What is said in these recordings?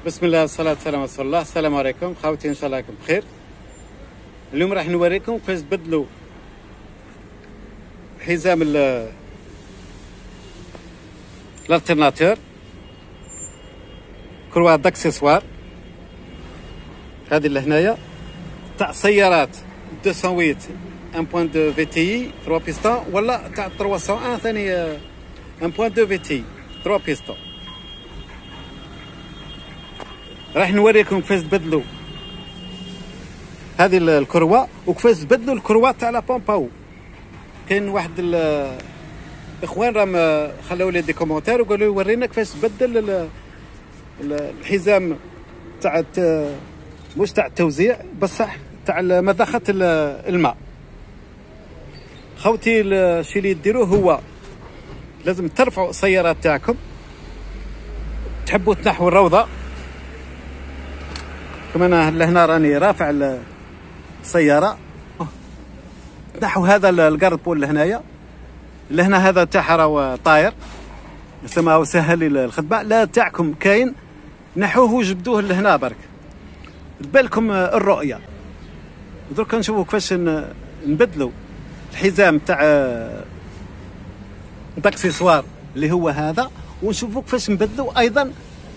بسم الله والصلاة والسلام على رسول الله. السلام عليكم خوتي، ان شاء الله راكم بخير. اليوم راح نوريكم كيفاش تبدلوا حزام الالترناتور كروا داكسيسوار هذه اللي هنايا تاع سيارات 208 1.2 في تي 3 بيستون، ولا تاع 301 ثاني 1.2 في تي 3 بيستون. راح نوريكم كيفاش تبدلوا هذه الكروة وكيفاش تبدلوا الكروة تاع لا بومباو. كاين واحد الاخوان راهم خلاو لي دي كومونتير وقالوا لي ورينا كيفاش تبدل الحزام تاع مش تاع التوزيع بصح تاع مضخة الماء. خوتي الشيء اللي ديروه هو لازم ترفعوا السيارات تاعكم، تحبوا تنحوا الروضة كما انا لهنا راني رافع السيارة، تنحوا هذا القربول لهنايا، لهنا هذا تاعها راه طاير سماه سهل الخدمة. لا تاعكم كاين نحوه وجبدوه لهنا برك تبالكم الرؤية. درك نشوفوا كيفاش نبدلوا الحزام تاع الاكسسوار اللي هو هذا، ونشوفوا كيفاش نبدلوا ايضا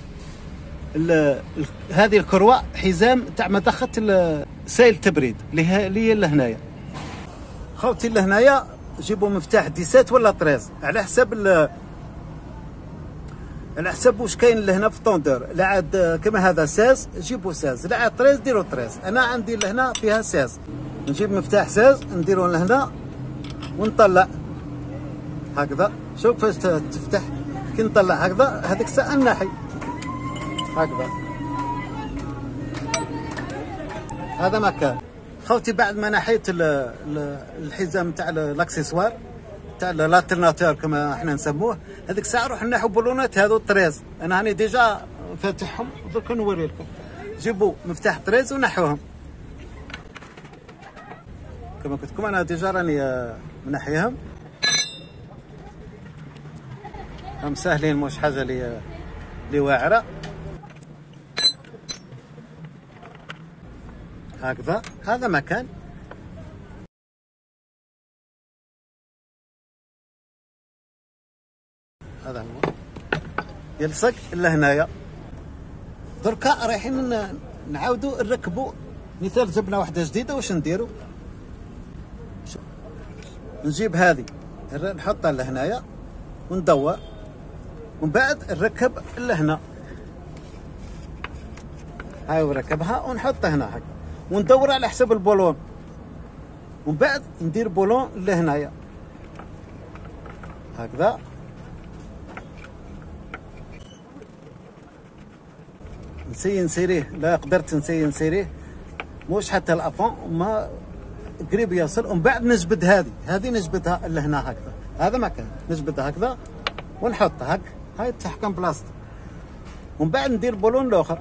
هذه الكروة حزام تاع مضخة سائل التبريد اللي هي لهنايا. خوتي لهنايا جيبوا مفتاح 17 ولا 13 على حسب واش كاين لهنا في الطوندور. لا عاد كما هذا 16 جيبوا 16، لا عاد 13 ديروا 13. انا عندي لهنا فيها 16، نجيب مفتاح 16 نديرو لهنا ونطلع هكذا. شوف كيفاش تفتح كي نطلع هكذا، هذيك الساعه ناحي هكذا. هذا مكان خوتي. بعد ما نحيت الحزام تاع الاكسسوار تاع الالترناتور كما احنا نسموه، هذيك الساعه نروح نحو بولونات هذو 13. انا هاني ديجا فاتحهم درك نوري لكم. جيبوا مفتاح 13 ونحوهم كما قلت لكم. انا ديجا راني منحيهم، هم ساهلين مش حاجه لي واعره هكذا. هذا مكان هذا هو يلصق لهنايا. دركا رايحين نعاودوا نركبوا مثال جبنا واحده جديده. واش نديروا؟ نجيب هذه نحطها لهنايا وندور، ومن بعد نركب لهنا. هاي ونركبها ونحطها هنا هكا وندور على حسب البولون، ومن بعد ندير بولون لهنايا هكذا. نسيريه، لا قدرت نسيريه مش حتى الافون ما قريب يصل. ومن بعد نجبد هذه نجبدها لهنا هكذا. هذا مكان نجبدها هكذا ونحطها هك، هاي تحكم بلاصتها. ومن بعد ندير بولون الاخر،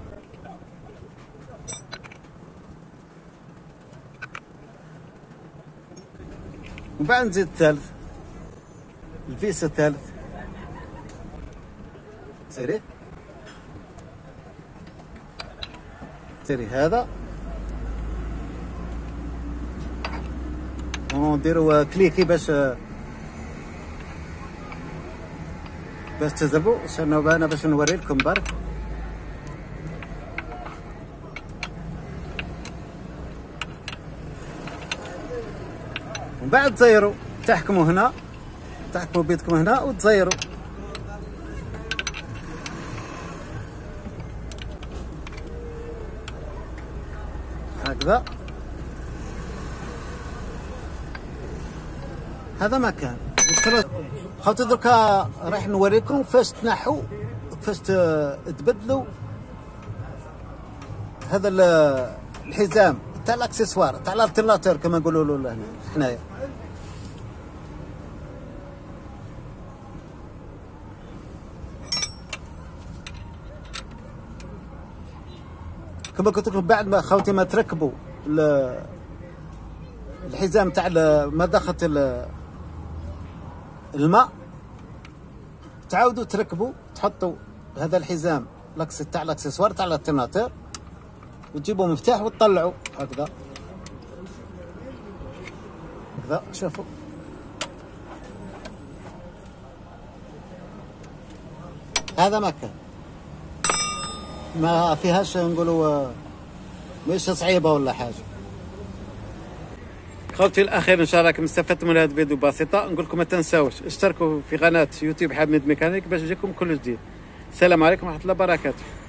ومن بعد نزيد الثالث، الفيس الثالث. سيري هذا ونديروا كليكي باش تجربوا. شنو انا باش نوري لكم برك. ومن بعد تزيروا، تحكموا هنا، تحكموا بيدكم هنا وتزيروا هكذا. هذا مكان خوتي. دركا راح نوريكم كيفاش تنحوا كيفاش تبدلوا هذا الحزام تاع الاكسسوار تاع الالترناتور كما نقولوا له هنايا. كما قلت لكم بعد ما خوتي ما تركبوا الحزام تاع مضخة الماء، تعاودوا تركبوا تحطوا هذا الحزام تاع الاكسسوار تاع الترناتور، وتجيبوا مفتاح وتطلعوا هكذا هكذا. شوفوا هذا ما كان، ما فيهاش نقولوا مش صعيبه ولا حاجه. خوتي الاخير ان شاء الله راكم استفدتوا من هذا الفيديو بسيطه. نقول لكم ما تنساوش اشتركوا في قناه يوتيوب حميد ميكانيك باش يجيكم كل جديد. السلام عليكم ورحمه الله وبركاته.